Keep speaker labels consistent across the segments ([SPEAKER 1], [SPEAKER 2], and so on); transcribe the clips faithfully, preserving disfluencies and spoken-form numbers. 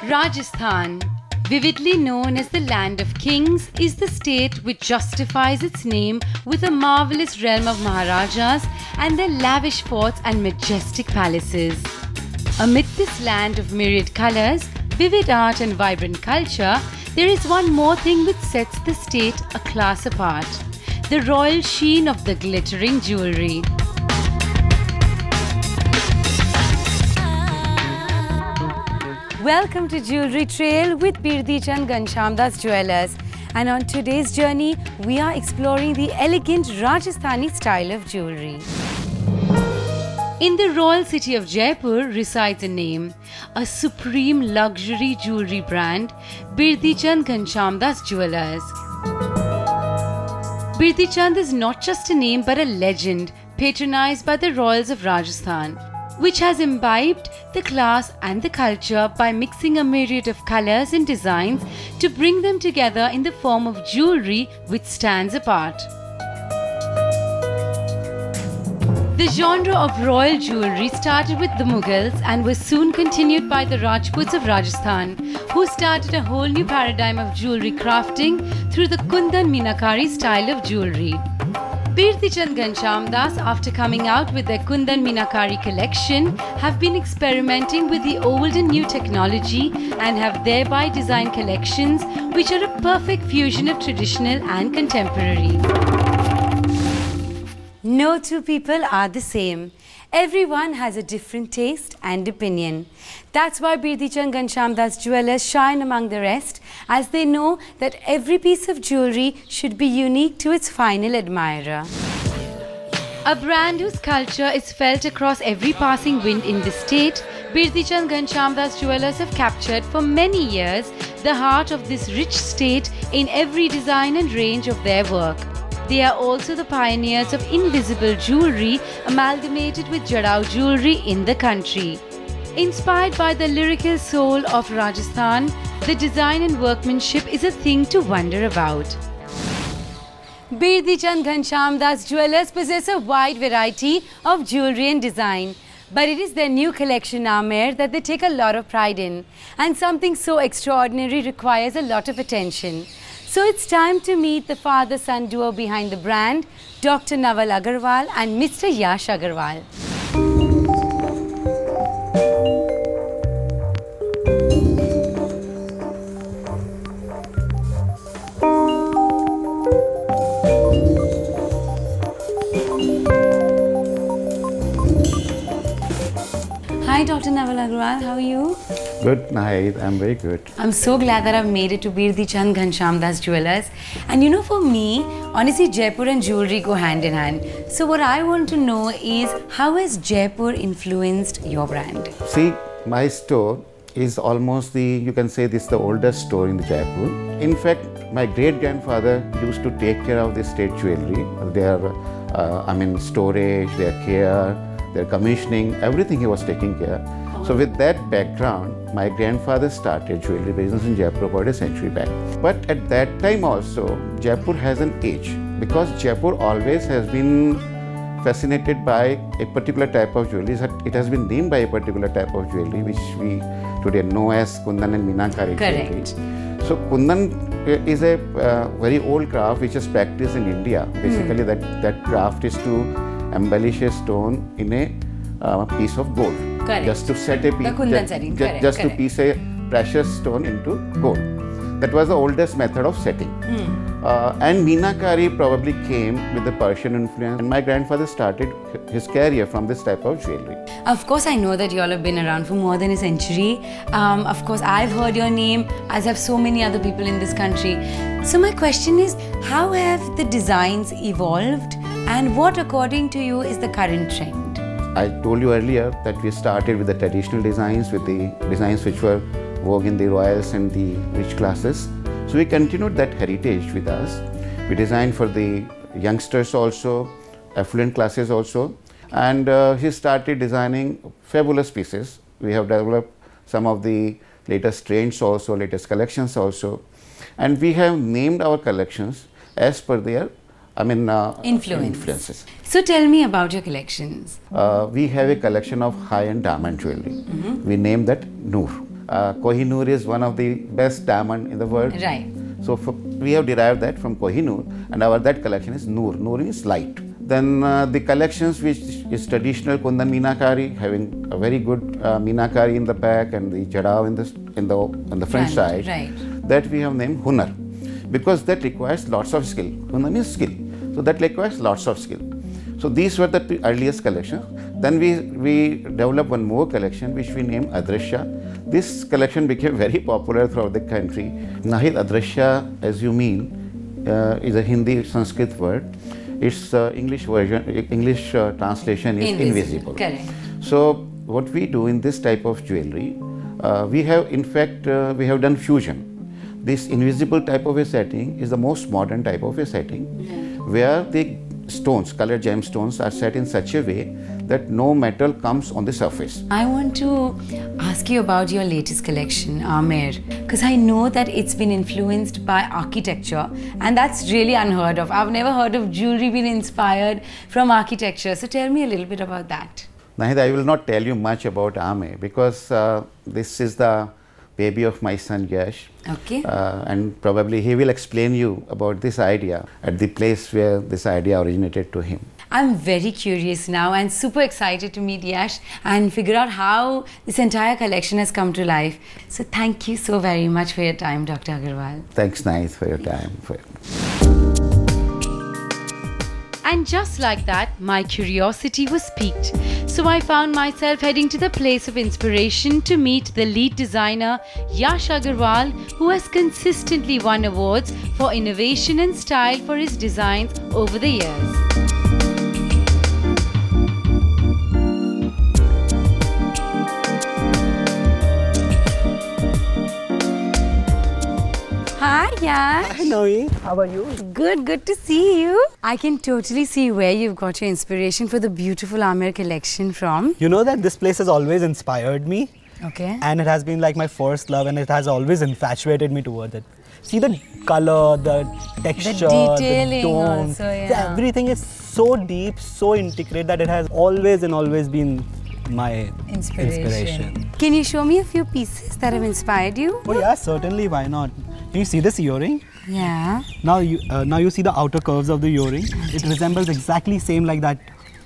[SPEAKER 1] Rajasthan, vividly known as the land of kings, is the state which justifies its name with a marvelous realm of Maharajas and their lavish forts and majestic palaces. Amid this land of myriad colours, vivid art and vibrant culture, there is one more thing which sets the state a class apart: the royal sheen of the glittering jewellery. Welcome to Jewellery Trail with Birdi Chand Ghanshyamdas Jewellers, and on today's journey we are exploring the elegant Rajasthani style of jewellery. In the royal city of Jaipur resides a name, a supreme luxury jewellery brand, Birdi Chand Ghanshyamdas Jewellers. Birdi Chand is not just a name but a legend patronized by the royals of Rajasthan, which has imbibed the class and the culture by mixing a myriad of colors and designs to bring them together in the form of jewellery which stands apart. The genre of royal jewellery started with the Mughals and was soon continued by the Rajputs of Rajasthan, who started a whole new paradigm of jewellery crafting through the Kundan Meenakari style of jewellery. Birdi Chand Ghanshyamdas, after coming out with their Kundan Meenakari collection, have been experimenting with the old and new technology and have thereby designed collections which are a perfect fusion of traditional and contemporary. No two people are the same. Everyone has a different taste and opinion. That's why Birdi Chand Ghanshyamdas Jewellers shine among the rest, as they know that every piece of jewellery should be unique to its final admirer. A brand whose culture is felt across every passing wind in the state, Birdi Chand Ghanshyamdas Jewellers have captured for many years the heart of this rich state in every design and range of their work. They are also the pioneers of invisible jewellery amalgamated with Jadao jewellery in the country. Inspired by the lyrical soul of Rajasthan, the design and workmanship is a thing to wonder about. Birdi Chand Ghanshyamdas Jewellers possess a wide variety of jewellery and design, but it is their new collection, Amer, that they take a lot of pride in, and something so extraordinary requires a lot of attention. So it's time to meet the father-son duo behind the brand, Doctor Naval Agarwal and Mister Yash Agarwal. Hi Doctor Naval Agarwal, how are you?
[SPEAKER 2] Good night, I'm very good.
[SPEAKER 1] I'm so glad that I've made it to Birdi Chand Ghanshyamdas Jewellers. And you know, for me, honestly, Jaipur and jewellery go hand in hand. So what I want to know is, how has Jaipur influenced your brand?
[SPEAKER 2] See, my store is almost the, you can say this is the oldest store in Jaipur. In fact, my great-grandfather used to take care of the state jewellery, their, uh, I mean, storage, their care, their commissioning, everything he was taking care. So with that background, my grandfather started jewellery business in Jaipur about a century back. But at that time also, Jaipur has an age, because Jaipur always has been fascinated by a particular type of jewellery. It has been named by a particular type of jewellery which we today know as Kundan and Meenakari jewellery. So Kundan is a uh, very old craft which is practiced in India. Basically, mm. that, that craft is to embellish a stone in a uh, piece of gold. Correct. Just to set a piece, just, setting. Just, just to piece a precious stone into gold. That was the oldest method of setting. Hmm. Uh, and Meenakari probably came with the Persian influence, and my grandfather started his career from this type of jewellery.
[SPEAKER 1] Of course, I know that you all have been around for more than a century. Um, of course, I've heard your name, as have so many other people in this country. So my question is, how have the designs evolved, and what, according to you, is the current trend?
[SPEAKER 2] I told you earlier that we started with the traditional designs, with the designs which were vogue in the royals and the rich classes. So we continued that heritage with us. We designed for the youngsters also, affluent classes also. And uh, he started designing fabulous pieces. We have developed some of the latest trends also, latest collections also. And we have named our collections as per their I mean, uh,
[SPEAKER 1] Influence.
[SPEAKER 2] influences.
[SPEAKER 1] So tell me about your collections.
[SPEAKER 2] Uh, we have a collection of high-end diamond jewelry. Mm-hmm. We name that Noor. uh, Kohinoor is one of the best diamond in the world.
[SPEAKER 1] Right.
[SPEAKER 2] So for, we have derived that from Kohinoor, and our that collection is Noor. Noor is light. Then uh, the collections which is traditional Kundan Meenakari, having a very good uh, Meenakari in the back and the Jadao in the in the on the front
[SPEAKER 1] Right,
[SPEAKER 2] side.
[SPEAKER 1] right.
[SPEAKER 2] That we have named Hunar, because that requires lots of skill. Hunar means skill, so that requires lots of skill. So these were the earliest collections. Then we we developed one more collection which we named Adrashya. This collection became very popular throughout the country. Nahid Adrashya, as you mean, uh, is a Hindi Sanskrit word. Its uh, English version, English uh, translation is invisible. invisible.
[SPEAKER 1] Correct.
[SPEAKER 2] So what we do in this type of jewelry, uh, we have in fact uh, we have done fusion. This invisible type of a setting is the most modern type of a setting, yeah. where the stones, colored gemstones, are set in such a way that no metal comes on the surface.
[SPEAKER 1] I want to ask you about your latest collection, Amer, because I know that it's been influenced by architecture, and that's really unheard of. I've never heard of jewelry being inspired from architecture. So tell me a little bit about that.
[SPEAKER 2] Nahid, I will not tell you much about Amer because uh, this is the baby of my son Yash.
[SPEAKER 1] Okay.
[SPEAKER 2] Uh, and probably he will explain you about this idea at the place where this idea originated to him.
[SPEAKER 1] I'm very curious now and super excited to meet Yash and figure out how this entire collection has come to life. So thank you so very much for your time, Doctor Agarwal.
[SPEAKER 2] Thanks, Nahid, for your time. For
[SPEAKER 1] And just like that, my curiosity was piqued. So I found myself heading to the place of inspiration to meet the lead designer, Yash Agarwal, who has consistently won awards for innovation and style for his designs over the years. Hi Yash.
[SPEAKER 3] Hi Noe, how are you?
[SPEAKER 1] Good, good to see you. I can totally see where you've got your inspiration for the beautiful Amer collection from.
[SPEAKER 3] You know that this place has always inspired me.
[SPEAKER 1] Okay.
[SPEAKER 3] And it has been like my first love, and it has always infatuated me towards it. See the color, the texture,
[SPEAKER 1] the, detailing
[SPEAKER 3] the tone,
[SPEAKER 1] also, yeah.
[SPEAKER 3] everything is so deep, so intricate that it has always and always been my
[SPEAKER 1] inspiration.
[SPEAKER 3] inspiration.
[SPEAKER 1] Can you show me a few pieces that have inspired you?
[SPEAKER 3] Oh yeah, certainly, why not? Can you see this earring?
[SPEAKER 1] Yeah.
[SPEAKER 3] Now you uh, now you see the outer curves of the earring. It resembles exactly same like that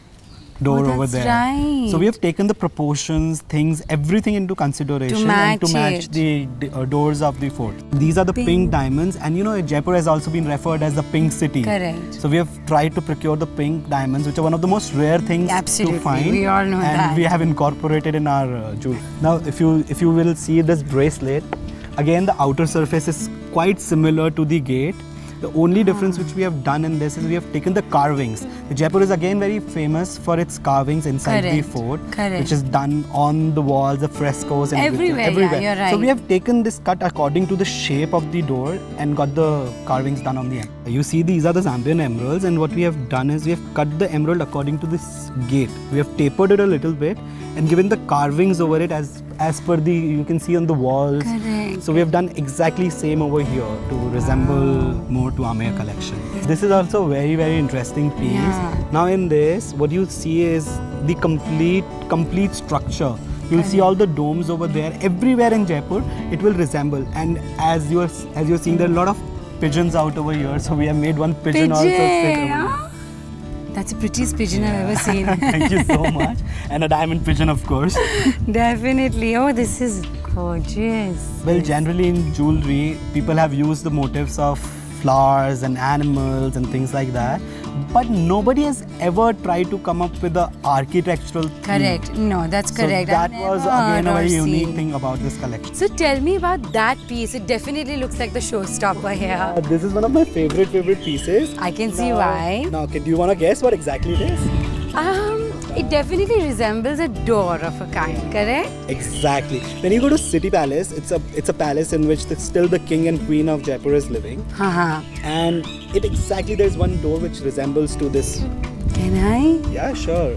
[SPEAKER 3] door
[SPEAKER 1] oh,
[SPEAKER 3] over there.
[SPEAKER 1] Right.
[SPEAKER 3] So we have taken the proportions, things, everything into consideration
[SPEAKER 1] to match
[SPEAKER 3] and to match
[SPEAKER 1] it.
[SPEAKER 3] the, the uh, doors of the fort. These are the pink. pink diamonds, and you know Jaipur has also been referred as the pink city.
[SPEAKER 1] Correct.
[SPEAKER 3] So we have tried to procure the pink diamonds, which are one of the most rare things
[SPEAKER 1] Absolutely.
[SPEAKER 3] to find.
[SPEAKER 1] We all know
[SPEAKER 3] and
[SPEAKER 1] that.
[SPEAKER 3] And we have incorporated in our uh, jewelry. Now, if you if you will see this bracelet, again the outer surface is quite similar to the gate. The only difference which we have done in this is we have taken the carvings. The Jaipur is again very famous for its carvings inside
[SPEAKER 1] Correct.
[SPEAKER 3] the fort,
[SPEAKER 1] Correct.
[SPEAKER 3] which is done on the walls, the frescoes, and
[SPEAKER 1] everywhere.
[SPEAKER 3] everywhere.
[SPEAKER 1] Yeah, you're right.
[SPEAKER 3] So we have taken this cut according to the shape of the door and got the carvings done on the end. You see, these are the Zambian emeralds, and what we have done is we have cut the emerald according to this gate. We have tapered it a little bit and given the carvings over it as as per the you can see on the walls.
[SPEAKER 1] Correct.
[SPEAKER 3] So we have done exactly same over here to resemble more to Amer collection. This is also very very interesting piece.
[SPEAKER 1] Yeah.
[SPEAKER 3] Now in this, what you see is the complete complete structure. You'll see all the domes over there. Everywhere in Jaipur, it will resemble. And as you're as you're seeing, there are a lot of pigeons out over here. So we have made one pigeon,
[SPEAKER 1] pigeon.
[SPEAKER 3] also sit over here.
[SPEAKER 1] That's the prettiest pigeon yeah. I've ever seen.
[SPEAKER 3] Thank you so much. And a diamond pigeon, of course.
[SPEAKER 1] Definitely. Oh, this is gorgeous.
[SPEAKER 3] Well, generally in jewelry, people have used the motifs of flowers and animals and things like that. But nobody has ever tried to come up with the architectural theme.
[SPEAKER 1] Correct. No, that's correct.
[SPEAKER 3] So that
[SPEAKER 1] I've
[SPEAKER 3] was
[SPEAKER 1] never
[SPEAKER 3] again a very
[SPEAKER 1] seen.
[SPEAKER 3] unique thing about this collection.
[SPEAKER 1] So tell me about that piece. It definitely looks like the showstopper here.
[SPEAKER 3] Uh, this is one of my favorite favorite pieces.
[SPEAKER 1] I can see
[SPEAKER 3] now,
[SPEAKER 1] why.
[SPEAKER 3] Now, okay, do you want to guess what exactly it is?
[SPEAKER 1] Um, it definitely resembles a door of a kind, correct?
[SPEAKER 3] Exactly. When you go to City Palace, it's a it's a palace in which the, still the king and queen of Jaipur is living.
[SPEAKER 1] Haha.
[SPEAKER 3] And it exactly there's one door which resembles to this.
[SPEAKER 1] Can I?
[SPEAKER 3] Yeah, sure.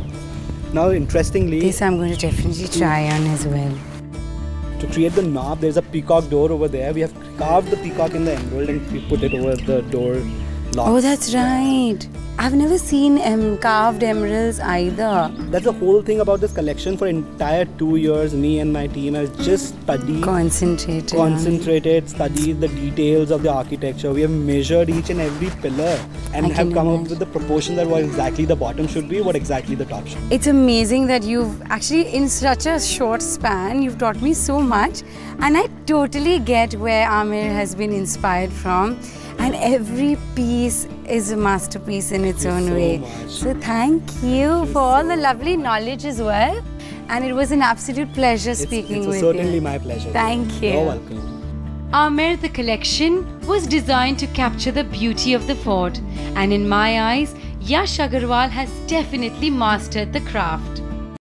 [SPEAKER 3] Now, interestingly,
[SPEAKER 1] This I'm going to definitely try on as well.
[SPEAKER 3] to create the knob, there's a peacock door over there. We have carved the peacock in the emerald and we put it over the door lock.
[SPEAKER 1] Oh, that's right. I've never seen um, carved emeralds either.
[SPEAKER 3] That's the whole thing about this collection. For entire two years, me and my team has just studied,
[SPEAKER 1] Concentrated.
[SPEAKER 3] concentrated, studied the details of the architecture. We have measured each and every pillar and
[SPEAKER 1] I
[SPEAKER 3] have
[SPEAKER 1] can
[SPEAKER 3] come
[SPEAKER 1] imagine.
[SPEAKER 3] up with the proportion that what exactly the bottom should be, what exactly the top should be.
[SPEAKER 1] It's amazing that you've actually, in such a short span, you've taught me so much, and I totally get where Amir has been inspired from, and every piece is a masterpiece in its
[SPEAKER 3] Thank
[SPEAKER 1] own
[SPEAKER 3] you so
[SPEAKER 1] way.
[SPEAKER 3] much.
[SPEAKER 1] So thank you for all the lovely knowledge as well, and it was an absolute pleasure
[SPEAKER 3] It's,
[SPEAKER 1] speaking
[SPEAKER 3] it's
[SPEAKER 1] with
[SPEAKER 3] certainly
[SPEAKER 1] you.
[SPEAKER 3] my pleasure.
[SPEAKER 1] Thank you.
[SPEAKER 3] You're welcome.
[SPEAKER 1] Amir, the collection was designed to capture the beauty of the fort, and in my eyes, Yash Agarwal has definitely mastered the craft.